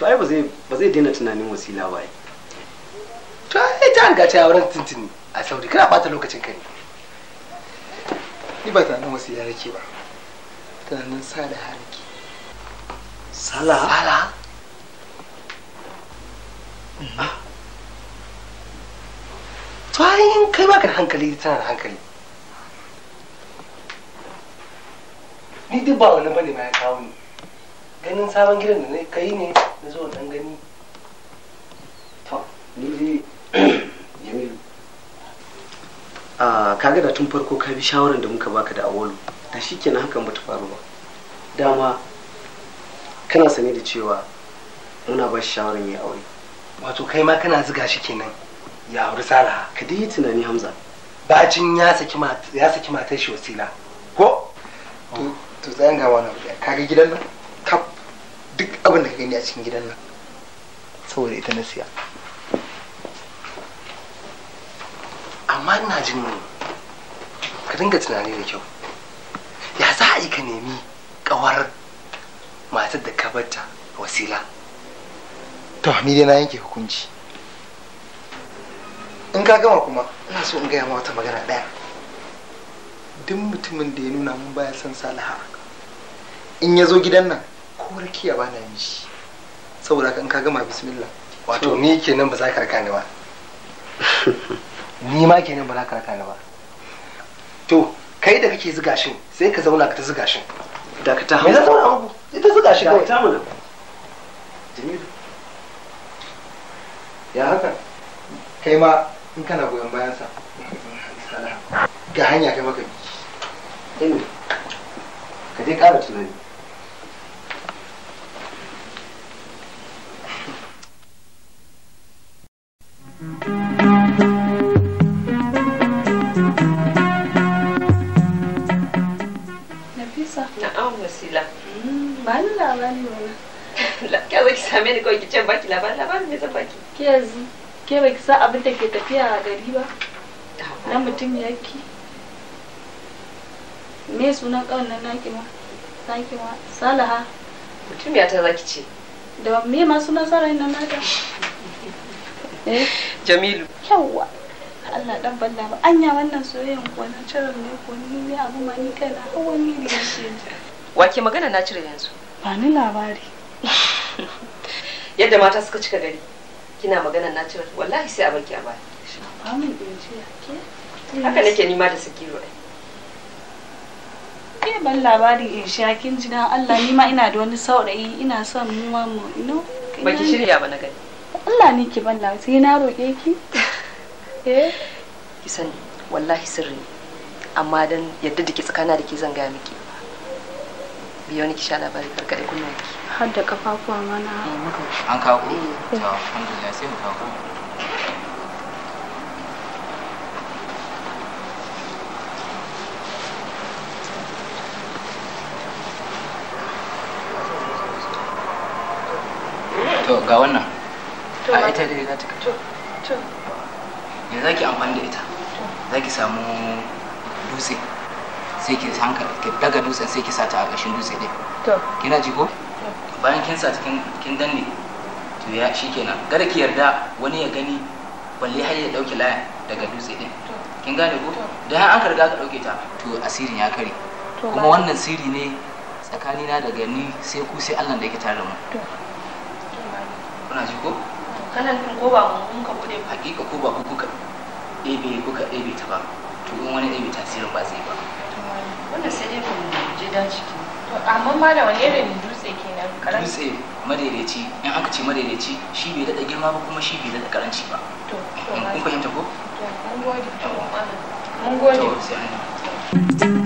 to ai ba zai daina tunanin Wasila ba. To ai ta riga ta auren tuntuni a Saudi, kana bata lokacin kai. Ni ba tunanin Wasila nake ba. Tunanin Salaha nake. Salaha? To ai kai ba ka da hankali, tana da hankali. Ni duk ba wani bane ma ya kawo ni. Ganin sabon gidan da ne kai ne na zo dan gani. To ni dai Jamilu. Kaga da tun farko ka bi shawaran da muka baka da Awolu. Da shikenan hakan bata faru ba. Dama kana sane da cewa muna ba shi shawaran ya aure. Wato kai ma kana ziga shi kenan ya auri Salaha. Ka dai yi tunani Hamza. Bacin ya saki matar shi Wasila. Ko? To tsayan ga wani abu. Kaga gidan nan? Kaf duk abin da ka gani a cikin gidan nan saboda ita na siya. Amma ina jin ka dinga tunani da kyau. Ya za a yi ka nemi kawar matar da ka barta Wasila? To ni dai na yanke hukunci. In ka gama kuma ina so in gaya ma wata magana ɗaya. Duk mutumin da ya nuna mun baya son Salaha in ya zo gidan nan ko rakiya ba na yi shi. Saboda in ka gama bismillah. Wato ni kenan ba za ka raka ni ba. Ni ma kenan ba za ka raka ni ba. To kai da kake ziga shin sai ka zauna ka ta ziga shin. Da ka ta Me za zauna muku? Ita ziga shi kawai. Ta mana. Jamilu. Ya haka? Kai ma in kana goyon bayansa. Ga hanya kai maka bi. Ka dai ƙara tunani. Nafisa. Na'am Wasila. Ba ni labari wala. Ke zaki same ni kawai ki ce baki labarin me zan baki. Ke yanzu ke baki sa abin da ke tafiya a gari ba? Na mutum yaki. Me sunan kawai nan naki ma? Salaha. Mutum ya ta zaki ce. Da me ma sunan sarai nan naka? Jamilu. Yawwa. Allah dan balla ba. Anya wannan soyayyen ko na cire ne ko ni ne abu ma ni kaina hawan ni ne yake. Wake magana na cire yanzu. Ba ni labari. Yadda mata suka cika gari. Kina magana na cire wallahi sai a barki a baya. Ba mun din ce ke. Haka nake nima da Sakiru ai. Ke ban labari in sha kin ji dan Allah ni ma ina da wani saurayi ina son mu ma mu Baki shirya ba na gani. Allah ni ki ban labari sai na roke ki. Ki sani wallahi sirri amma dan yadda dake tsakana da ke zan gaya miki. Biyo ni ki sha labari karkade kullum ki. Har da kafafuwa mana. An kawo ku? To alhamdulillah sai mu kawo ku. To ga wannan. A ita dai za ta kato. To. Me za ki amfani da ita? Za ki samu dutse. Sai ki hankali, ki daga dutsen sai ki sa ta a ƙarshen dutse ɗin. To. Kina ji ko? Bayan kin sa kin danne, to ya shikenan. Kada ki yarda wani ya gani balle har ya dauke laya daga dutse ɗin. Kin gane ko? Dan an ka riga ka dauke ta, to asirin ya kare. Kuma wannan sirri ne tsakanina daga ni sai ku sai Allah da yake tare da mu. Kuna ji ko? Kana nufin ko ba mun ka bude ba. Hakika ko ba ku kuka ɗebe ta ba. To in wani ɗebe tasirin ba zai ba. Wannan sai dai mu je daji. Amma malam wani irin dutse kenan karanci? Dutse madaidaici, in aka ce madaidaici shi bai daɗa girma ba kuma shi bai daɗa karanci ba. Kun fahimta ko? Mun gode. Mun gode. To sai an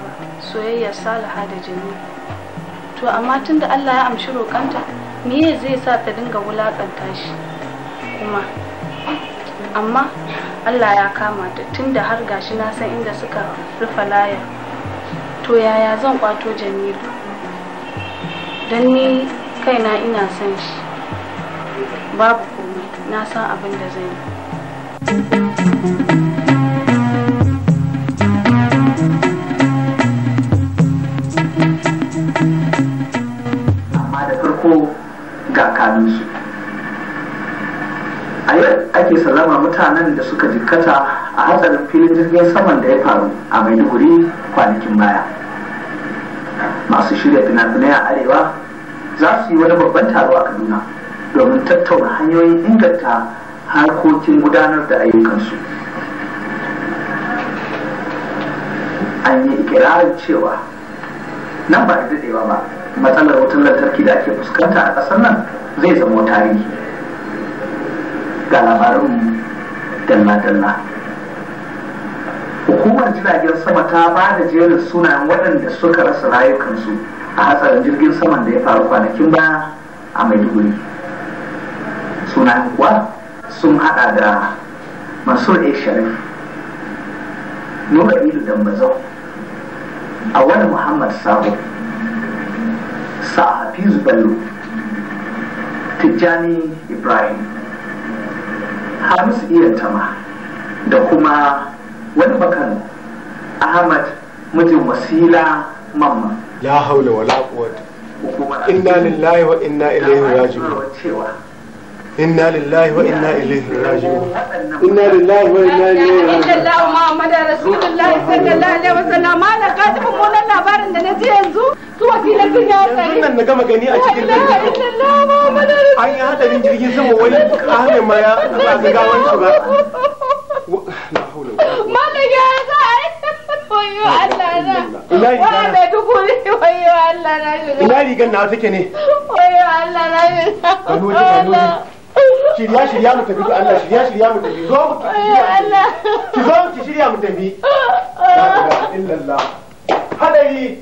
soyayyar Salaha da Jamilu. To amma tunda Allah ya amshi roƙanta, me zai sa ta dinga wulaƙanta shi kuma? Amma Allah ya kama ta tunda har gashi na san inda suka rufe layar. To yaya zan kwato Jamilu? Dan ni kaina ina son shi. Babu komai, na san abin da zan yi. Amma da farko ga kanunsu. A yau ake sallama mutanen da suka jikkata a hatsarin filin jirgin saman da ya faru a Maiduguri kwanakin baya. Masu shirya fina-finai a Arewa za su yi wani babban taro a Kaduna domin tattauna hanyoyin inganta harkokin gudanar da ayyukansu. An yi ikirarin cewa nan ba da daɗewa ba matsalar wutar lantarki da ake fuskanta a ƙasar nan zai zama tarihi. Ga labarin dalla-dalla. Hukumar jiragen sama ta ba da jerin sunayen waɗanda suka rasa rayukansu a hatsarin jirgin saman da ya faru kwanakin baya a Maiduguri. Sunayen kuwa sun hada da Mansur A. Sharif, Nura Ilu Dambazau, Awal Muhammad Sabo, Sa Hafizu Bello, Tijjani Ibrahim, Hamisu Iyan Tama da kuma wani bakan Ahmad mijin Wasila Mamman. La haula wala quwwata. Inna lillahi wa inna ilaihi raji'un. Inna lillahi wa inna ilaihi raji'un. Inna lillahi wa inna ilaihi raji'un. Allah Muhammadu Rasulullahi sallallahu alaihi wasallam. Malam ka ji mummunan labarin da na ji yanzu? Su wakilan sun ya tsare. Nan na gama gani a cikin jirgin. An yi hadarin jirgin sama wani kahane ma ya ba ga gawan shi ba. La haula wala quwwata. Malam ya tsare. Wayo Allah na. Wa mai dukuri wayo Allah na. Ina rigan na take ne? Wayo Allah na. Shirya mu tafi Allah shirya mu tafi zo mu ki zo ki shirya mu tafi la ilaha illallah hadari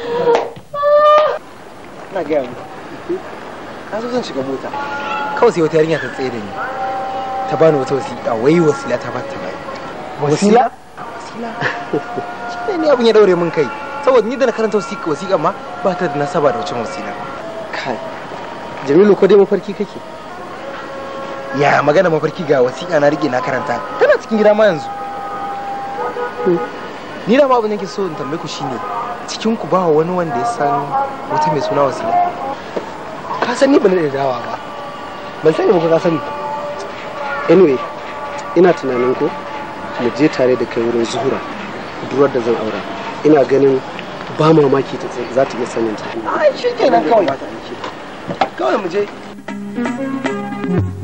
na ga mu ka zo zan shiga mota kawai sai wata yarinya ta tsaye da ni ta bani wata wasiƙa wai wasila ta bata bai wasila shi ne abin ya daure min kai saboda ni da na karanta wasiƙa ma ba ta da nasaba da wacce wasila kai Jamilu ko dai mafarki kake? Ya magana mafarki ga wasiƙa na rike na karanta tana cikin gida ma yanzu. Ni da ma abin da nake so in tambaye ku shine cikin ku ba wani wanda ya san wata mai suna Wasila. Ka san ni ban da dawa ba. Ban sani ba ko ka sani. Anyway, ina tunanin ko mu je tare da kai wurin Zuhura duwar da zan aura. Ina ganin ba mamaki za ta iya sanin ta. Ai shi kenan kawai. Kawai mu je.